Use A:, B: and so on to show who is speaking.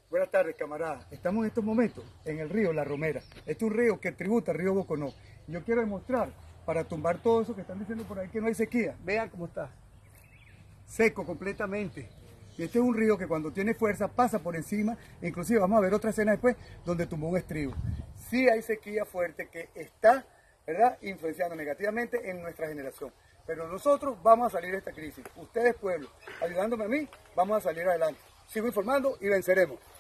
A: Buenas tardes, camaradas. Estamos en estos momentos en el río La Romera. Este es un río que tributa al río Boconó. Yo quiero demostrar, para tumbar todo eso que están diciendo por ahí que no hay sequía. Vean cómo está. Seco completamente. Y este es un río que cuando tiene fuerza pasa por encima. Inclusive vamos a ver otra escena después donde tumbó un estribo. Sí hay sequía fuerte que está, ¿verdad?, influenciando negativamente en nuestra generación. Pero nosotros vamos a salir de esta crisis. Ustedes, pueblo, ayudándome a mí, vamos a salir adelante. Sigo informando y venceremos.